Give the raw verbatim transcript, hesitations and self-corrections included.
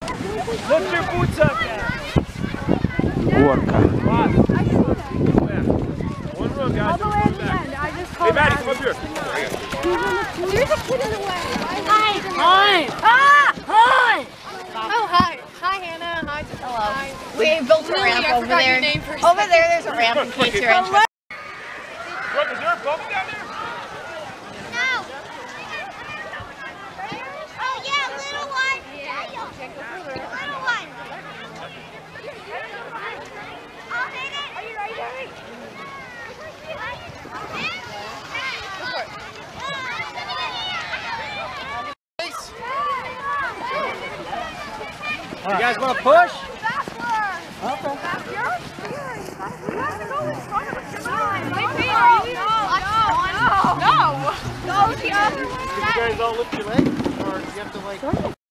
Lift your boots up, guys. Горка. One row, guys. All the way at the end. I just Hey, called Maddie, come up here. There's a kid in the way. Hi. Hi. Ah! Hi. Oh, hi. Hi, Hannah. Hi. Hello. Hi. We built a Lily, ramp I over forgot there. your name for a Over second. there, there's a ramp in case you're interested. Brooke, is there a bubble down there? No. Oh yeah, little one. Yeah, little one. I'll hit it. Are you ready, Jerry? You guys want to push? Okay. No. No. No. Can you guys all lift your legs? Or do you have to like...